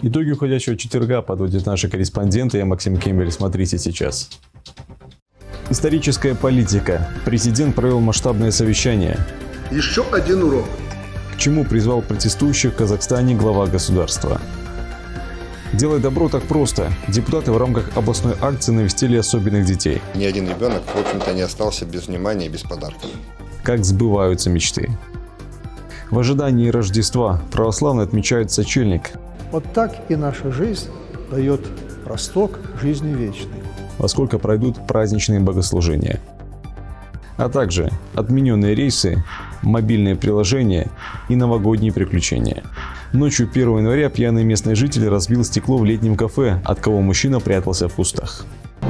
Итоги уходящего четверга подводят наши корреспонденты. Я Максим Кембель. Смотрите сейчас. Историческая политика. Президент провел масштабное совещание. Еще один урок. К чему призвал протестующих в Казахстане глава государства. Делать добро так просто. Депутаты в рамках областной акции навестили особенных детей. Ни один ребенок, в общем-то, не остался без внимания и без подарков. Как сбываются мечты. В ожидании Рождества православные отмечают сочельник. Вот так и наша жизнь дает росток жизни вечной. Во сколько пройдут праздничные богослужения. А также отмененные рейсы, мобильные приложения и новогодние приключения. Ночью 1 января пьяный местный житель разбил стекло в летнем кафе, от кого мужчина прятался в кустах.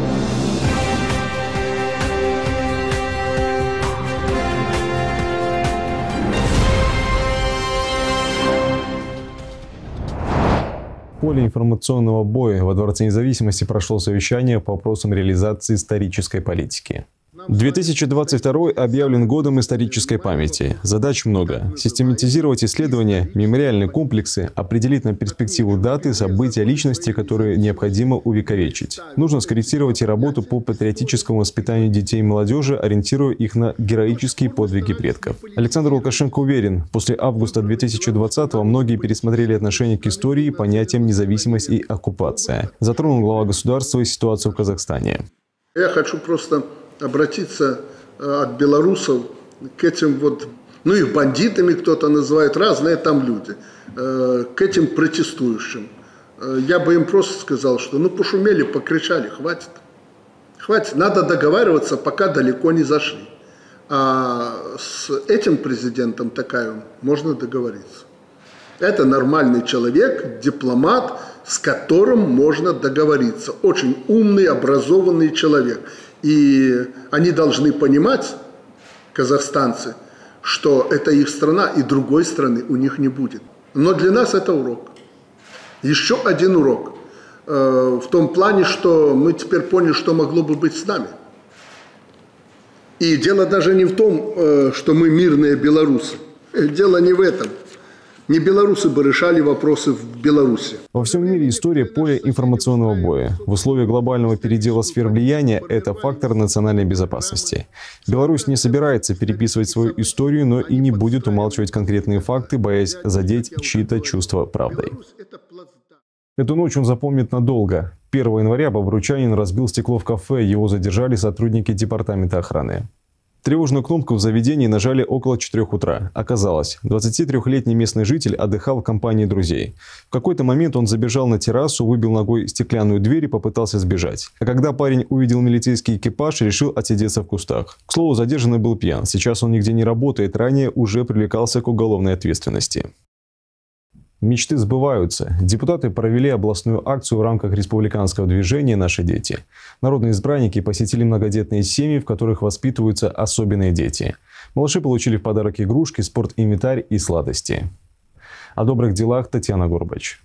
В поле информационного боя во Дворце независимости прошло совещание по вопросам реализации исторической политики. 2022 объявлен годом исторической памяти. Задач много. Систематизировать исследования, мемориальные комплексы, определить на перспективу даты, события, личности, которые необходимо увековечить. Нужно скорректировать и работу по патриотическому воспитанию детей и молодежи, ориентируя их на героические подвиги предков. Александр Лукашенко уверен, после августа 2020-го многие пересмотрели отношение к истории и понятиям независимость и оккупация. Затронул глава государства и ситуацию в Казахстане. Я хочу просто обратиться от белорусов к этим вот, ну их бандитами кто-то называет, разные там люди, к этим протестующим. Я бы им просто сказал, что ну пошумели, покричали, хватит. Хватит, надо договариваться, пока далеко не зашли. А с этим президентом Токаевым можно договориться. Это нормальный человек, дипломат, с которым можно договориться. Очень умный, образованный человек. И они должны понимать, казахстанцы, что это их страна, и другой страны у них не будет. Но для нас это урок. Еще один урок. В том плане, что мы теперь поняли, что могло бы быть с нами. И дело даже не в том, что мы мирные белорусы. Дело не в этом. Не белорусы бы решали вопросы в Беларуси. Во всем мире история поля информационного боя. В условиях глобального передела сфер влияния это фактор национальной безопасности. Беларусь не собирается переписывать свою историю, но и не будет умалчивать конкретные факты, боясь задеть чьи-то чувства правдой. Эту ночь он запомнит надолго. 1 января бобручанин разбил стекло в кафе, его задержали сотрудники департамента охраны. Тревожную кнопку в заведении нажали около 4 утра. Оказалось, 23-летний местный житель отдыхал в компании друзей. В какой-то момент он забежал на террасу, выбил ногой стеклянную дверь и попытался сбежать. А когда парень увидел милицейский экипаж, решил отсидеться в кустах. К слову, задержанный был пьян. Сейчас он нигде не работает, ранее уже привлекался к уголовной ответственности. Мечты сбываются. Депутаты провели областную акцию в рамках республиканского движения «Наши дети». Народные избранники посетили многодетные семьи, в которых воспитываются особенные дети. Малыши получили в подарок игрушки, спортинвентарь и сладости. О добрых делах Татьяна Горбач.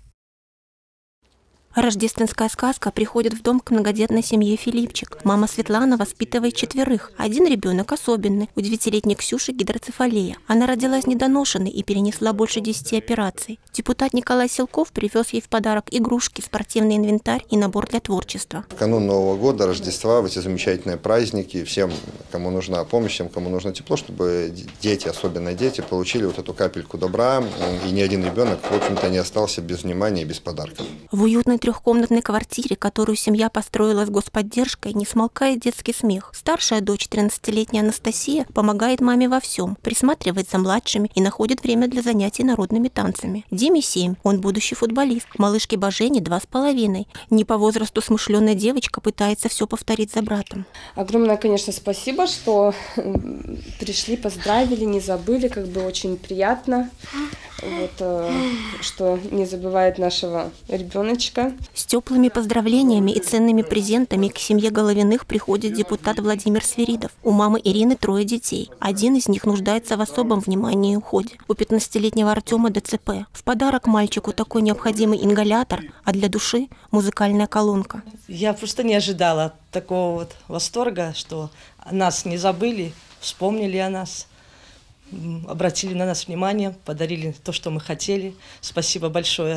Рождественская сказка приходит в дом к многодетной семье Филипчик. Мама Светлана воспитывает 4. Один ребенок особенный. У 9-летней Ксюши гидроцефалия. Она родилась недоношенной и перенесла больше 10 операций. Депутат Николай Силков привез ей в подарок игрушки, спортивный инвентарь и набор для творчества. В канун Нового года, Рождества, в эти замечательные праздники, всем, кому нужна помощь, всем, кому нужно тепло, чтобы дети, особенно дети, получили вот эту капельку добра, и ни один ребенок, в общем-то, не остался без внимания и без подарков. В уютной трехкомнатной квартире, которую семья построила с господдержкой, не смолкает детский смех. Старшая дочь, 13-летняя Анастасия, помогает маме во всем, присматривает за младшими и находит время для занятий народными танцами. Диме 7, он будущий футболист. Малышке Божене 2,5. Не по возрасту смышленая девочка пытается все повторить за братом. Огромное, конечно, спасибо, что пришли, поздравили, не забыли, как бы очень приятно. Вот, что не забывает нашего ребеночка. С теплыми поздравлениями и ценными презентами к семье Головиных приходит депутат Владимир Свиридов. У мамы Ирины 3 детей. Один из них нуждается в особом внимании и уходе. У 15-летнего Артема ДЦП. В подарок мальчику такой необходимый ингалятор, а для души музыкальная колонка. Я просто не ожидала такого вот восторга, что нас не забыли, вспомнили о нас. Обратили на нас внимание, подарили то, что мы хотели. Спасибо большое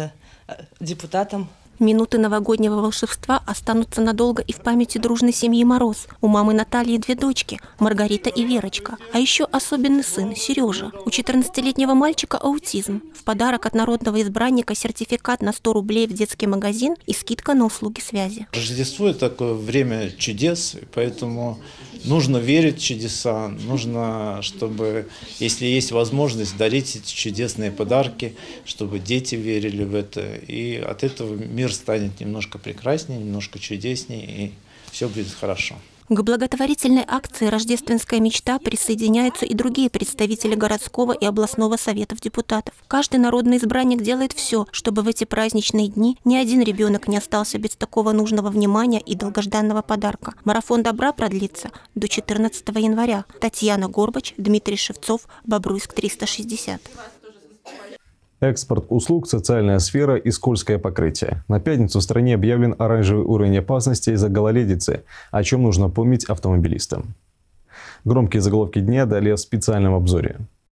депутатам. Минуты новогоднего волшебства останутся надолго и в памяти дружной семьи Мороз. У мамы Натальи 2 дочки – Маргарита и Верочка. А еще особенный сын – Сережа. У 14-летнего мальчика аутизм. В подарок от народного избранника сертификат на 100 рублей в детский магазин и скидка на услуги связи. Рождество – это такое время чудес, поэтому нужно верить в чудеса. Нужно, чтобы, если есть возможность, дарить эти чудесные подарки, чтобы дети верили в это. И от этого мир станет немножко прекраснее, немножко чудеснее, и все будет хорошо. К благотворительной акции «Рождественская мечта» присоединяются и другие представители городского и областного советов депутатов. Каждый народный избранник делает все, чтобы в эти праздничные дни ни один ребенок не остался без такого нужного внимания и долгожданного подарка. Марафон добра продлится до 14 января. Татьяна Горбач, Дмитрий Шевцов, Бобруйск 360. Экспорт услуг, социальная сфера и скользкое покрытие. На пятницу в стране объявлен оранжевый уровень опасности из-за гололедицы, о чем нужно помнить автомобилистам. Громкие заголовки дня далее в специальном обзоре.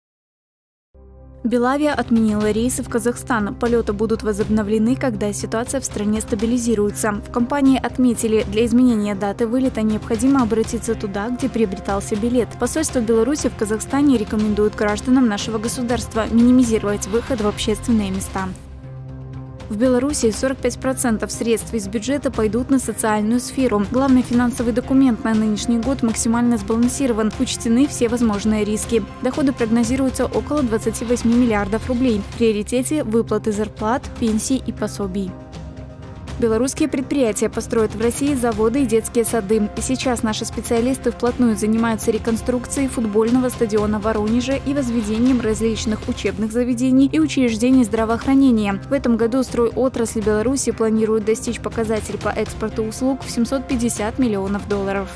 Белавия отменила рейсы в Казахстан. Полеты будут возобновлены, когда ситуация в стране стабилизируется. В компании отметили, для изменения даты вылета необходимо обратиться туда, где приобретался билет. Посольство Беларуси в Казахстане рекомендует гражданам нашего государства минимизировать выход в общественные места. В Беларуси 45% средств из бюджета пойдут на социальную сферу. Главный финансовый документ на нынешний год максимально сбалансирован. Учтены все возможные риски. Доходы прогнозируются около 28 миллиардов рублей. В приоритете выплаты зарплат, пенсий и пособий. Белорусские предприятия построят в России заводы и детские сады. И сейчас наши специалисты вплотную занимаются реконструкцией футбольного стадиона в Воронеже и возведением различных учебных заведений и учреждений здравоохранения. В этом году стройотрасль Беларуси планирует достичь показатель по экспорту услуг в $750 миллионов.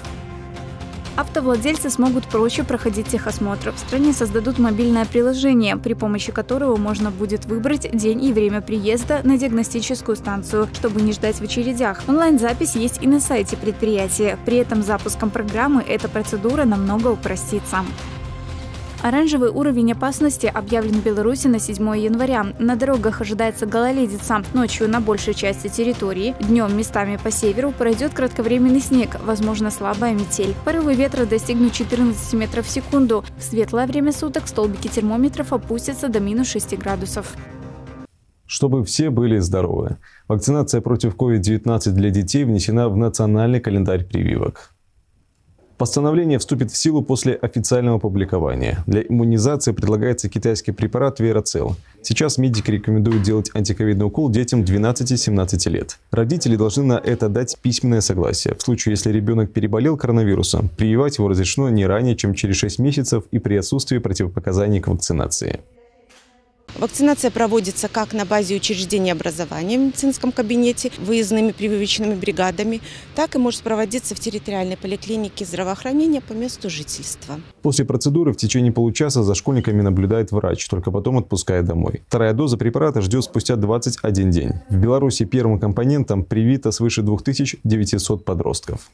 Автовладельцы смогут проще проходить техосмотр. В стране создадут мобильное приложение, при помощи которого можно будет выбрать день и время приезда на диагностическую станцию, чтобы не ждать в очередях. Онлайн-запись есть и на сайте предприятия. При этом запуском программы эта процедура намного упростится. Оранжевый уровень опасности объявлен в Беларуси на 7 января. На дорогах ожидается гололедица. Ночью на большей части территории, днем местами по северу пройдет кратковременный снег, возможно слабая метель. Порывы ветра достигнут 14 метров в секунду. В светлое время суток столбики термометров опустятся до -6 градусов. Чтобы все были здоровы. Вакцинация против COVID-19 для детей внесена в национальный календарь прививок. Постановление вступит в силу после официального публикования. Для иммунизации предлагается китайский препарат Верацел. Сейчас медики рекомендуют делать антиковидный укол детям 12-17 лет. Родители должны на это дать письменное согласие. В случае, если ребенок переболел коронавирусом, прививать его разрешено не ранее, чем через 6 месяцев и при отсутствии противопоказаний к вакцинации. Вакцинация проводится как на базе учреждения образования в медицинском кабинете, выездными прививочными бригадами, так и может проводиться в территориальной поликлинике здравоохранения по месту жительства. После процедуры в течение получаса за школьниками наблюдает врач, только потом отпускает домой. Вторая доза препарата ждет спустя 21 день. В Беларуси первым компонентом привито свыше 2900 подростков.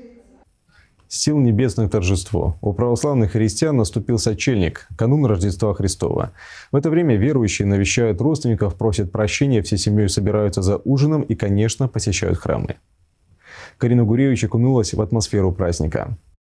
Сил небесных торжество. У православных христиан наступил сочельник, канун Рождества Христова. В это время верующие навещают родственников, просят прощения, всей семьей собираются за ужином и, конечно, посещают храмы. Карина Гуревич окунулась в атмосферу праздника.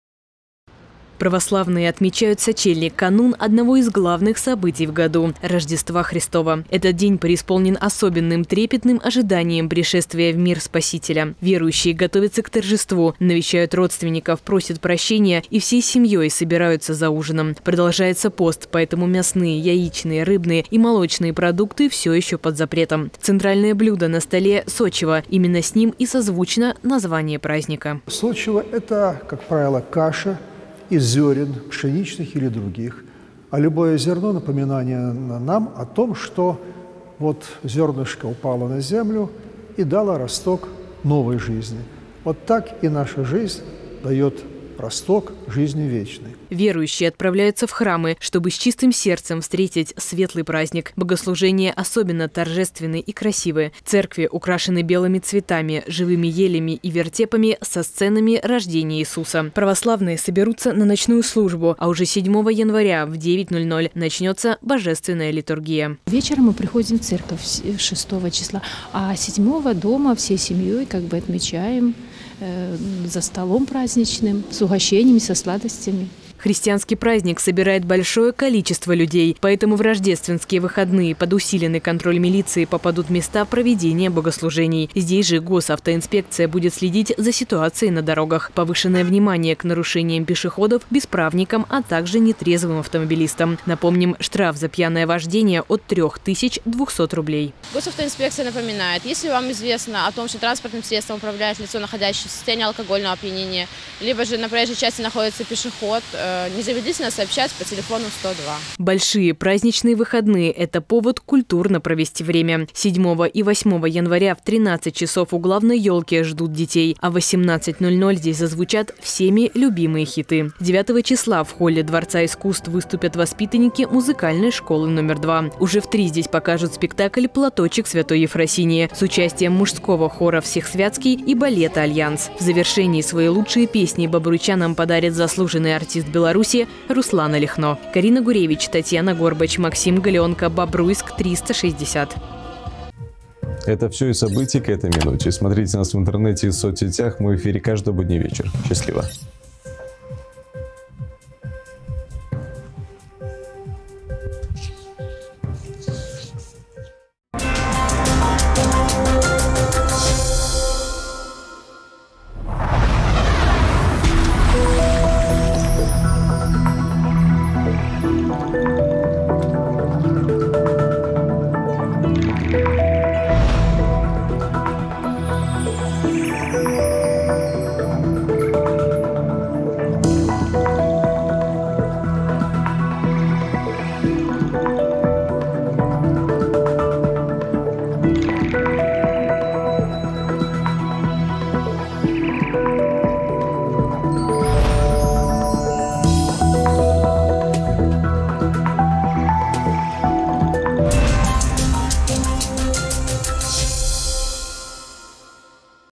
Православные отмечают сочельник, канун одного из главных событий в году – Рождества Христова. Этот день преисполнен особенным трепетным ожиданием пришествия в мир Спасителя. Верующие готовятся к торжеству, навещают родственников, просят прощения и всей семьей собираются за ужином. Продолжается пост, поэтому мясные, яичные, рыбные и молочные продукты все еще под запретом. Центральное блюдо на столе – сочево. Именно с ним и созвучно название праздника. Сочево – это, как правило, каша из зерен, пшеничных или других. А любое зерно – напоминание нам о том, что вот зернышко упало на землю и дало росток новой жизни. Вот так и наша жизнь дает росток жизни вечной. Верующие отправляются в храмы, чтобы с чистым сердцем встретить светлый праздник. Богослужения особенно торжественны и красивые. Церкви украшены белыми цветами, живыми елями и вертепами со сценами рождения Иисуса. Православные соберутся на ночную службу, а уже 7 января в 9:00 начнется божественная литургия. Вечером мы приходим в церковь 6 числа, а 7 дома всей семьей отмечаем за столом праздничным, с угощениями, со сладостями. Христианский праздник собирает большое количество людей, поэтому в рождественские выходные под усиленный контроль милиции попадут места проведения богослужений. Здесь же госавтоинспекция будет следить за ситуацией на дорогах. Повышенное внимание к нарушениям пешеходов, бесправникам, а также нетрезвым автомобилистам. Напомним, штраф за пьяное вождение от 3200 рублей. Госавтоинспекция напоминает, если вам известно о том, что транспортным средством управляет лицо, находящееся в состоянии алкогольного опьянения, либо же на проезжей части находится пешеход, незамедлительно сообщать по телефону 102. Большие праздничные выходные – это повод культурно провести время. 7 и 8 января в 13 часов у главной елки ждут детей, а в 18:00 здесь зазвучат всеми любимые хиты. 9 числа в холле Дворца искусств выступят воспитанники музыкальной школы номер 2. Уже в 3 здесь покажут спектакль «Платочек Святой Ефросинии» с участием мужского хора «Всехсвятский» и балета «Альянс». В завершении свои лучшие песни бобруйчанам подарит заслуженный артист Беларуси Руслана Лихно. Карина Гуревич, Татьяна Горбач, Максим Галеонко, Бобруйск, 360. Это все и события к этой минуте. Смотрите нас в интернете и соцсетях. Мы в эфире каждый будний вечер. Счастливо.